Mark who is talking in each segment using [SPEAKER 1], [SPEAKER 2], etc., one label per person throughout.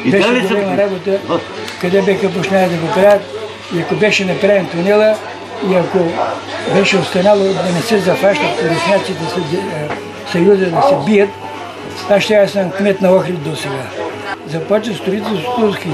[SPEAKER 1] Беше голяма работа, къде беха почнали да го правят и ако беше направен тунела и ако беше останало да не се зафащат корисняците съюза да се бият, аз ще съм кмет на Охрид до сега. Започва строителството с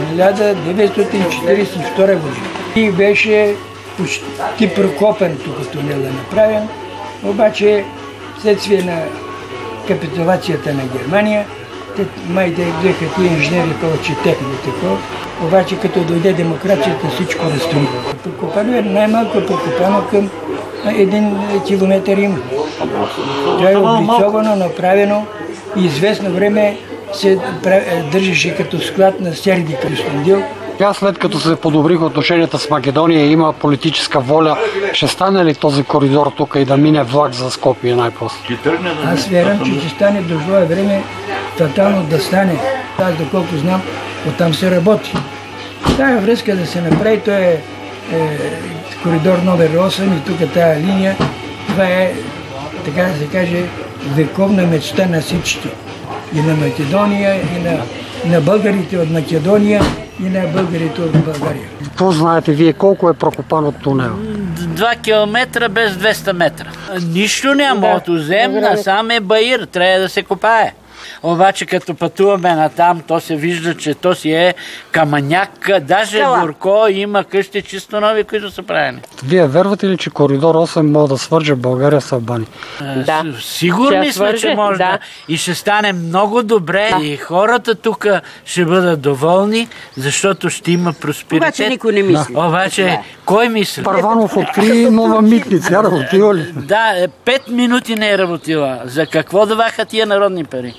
[SPEAKER 1] 1942 година. И беше почти прокопен тук тунела направен, обаче вследствие на капитулацията на Германия, май да взеха тия инженери повече техните, обаче като дойде демокрацията всичко разстрои. Прокопано е най-малко прокопано към 1 километър има. Това е облицовано, направено и известно време се държеше като склад на серди Кюстендил.
[SPEAKER 2] След като се подобриха отношенията с Македония и има политическа воля, ще стане ли този коридор тук и да мине влак за Скопие най-после?
[SPEAKER 1] Аз вярвам, че ще стане, дошло е време тотално да стане. Аз доколко знам, оттам се работи. Тая връзка да се направи, то е коридор номер 8 и тук тая линия, това е, така да се каже, вековна мечта на всички. И на Македония, и на българите от Македония, и на българите от България.
[SPEAKER 2] Какво знаете вие, колко е прокопан от тунела?
[SPEAKER 3] 2 километра без 200 метра. Нищо няма, от оземна, сам е баир, трябва да се копае. Обаче като пътуваме натам, то се вижда, че то си е камъняк, даже горко, има къщи чисто нови, които са правени.
[SPEAKER 2] Вие вервате ли, че коридор 8 може да свърже България с Албания?
[SPEAKER 3] Да. Сигурни сме, че може да. И ще стане много добре и хората тук ще бъдат доволни, защото ще има просперитет.
[SPEAKER 4] Обаче никой не мисли.
[SPEAKER 3] Обаче, кой мисли?
[SPEAKER 2] Първанов откри нова митница, работила ли?
[SPEAKER 3] Да, 5 минути не е работила. За какво даваха тия народни пари?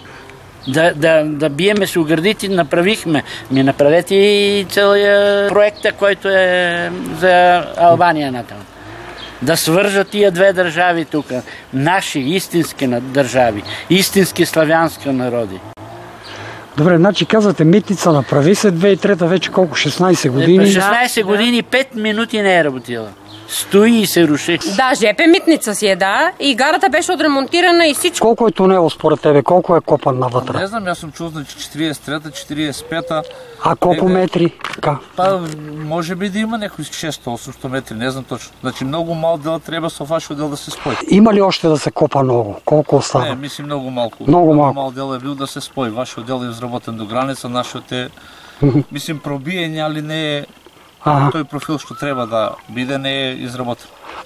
[SPEAKER 3] Да биеме с оградите, направихме. Направете и целият проекта, който е за Албания натам. Да свържат тия две държави тук. Наши, истински държави. Истински славянски народи.
[SPEAKER 2] Добре, значи казвате, митница направи се 2003 вече колко? 16 години?
[SPEAKER 3] 16 години, 5 минути не е работила. Стои и се руши.
[SPEAKER 4] Да, ЖП митница си е, да. И гарата беше отремонтирана и всичко.
[SPEAKER 2] Колко е тунело според тебе? Колко е копан навътре?
[SPEAKER 5] Не знам, аз съм чул, че 43-та, 45-та.
[SPEAKER 2] А колко метри?
[SPEAKER 5] Може би да има някои 600-800 метри, не знам точно. Значи много мал дел трябва с вашия отдел да се спои.
[SPEAKER 2] Има ли още да се копа много? Колко остава?
[SPEAKER 5] Не, мисля много малко.
[SPEAKER 2] Много
[SPEAKER 5] мал дел е бил да се спои. Вашия отдел е изработен до граница, нашият е... Мислим, пробиене, али не е... Той профил, що трябва да биде, не е изработен.